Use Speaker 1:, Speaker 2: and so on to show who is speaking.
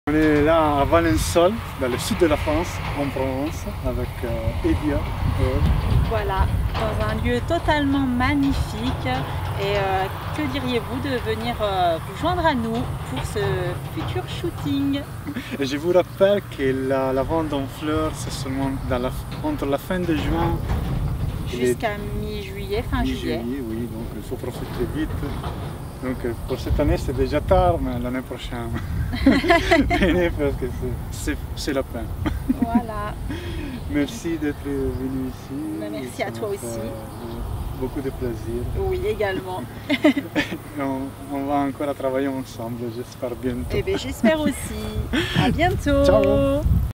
Speaker 1: On est là à Valensole, dans le sud de la France, en Provence, avec Edia.
Speaker 2: Voilà, dans un lieu totalement magnifique. Et que diriez-vous de venir vous joindre à nous pour ce futur shooting?
Speaker 1: Et je vous rappelle que la vente en fleurs, c'est seulement entre la fin de juin
Speaker 2: jusqu'à mi-juillet, fin juillet.
Speaker 1: Oui, donc il faut profiter vite. Donc pour cette année c'est déjà tard, mais l'année prochaine, venez parce que c'est la peine.
Speaker 2: Voilà.
Speaker 1: Merci d'être venu ici.
Speaker 2: Merci à toi aussi.
Speaker 1: Beaucoup de plaisir.
Speaker 2: Oui, également.
Speaker 1: on va encore travailler ensemble, j'espère bientôt.
Speaker 2: Eh bien, j'espère aussi. À bientôt.
Speaker 1: Ciao.